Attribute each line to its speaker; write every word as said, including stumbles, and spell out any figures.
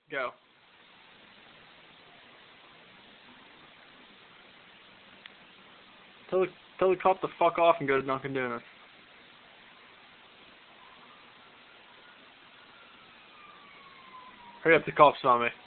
Speaker 1: Go. Tell the, tell the cop to fuck off and go to Dunkin' Donuts. Hurry up, the cops on me.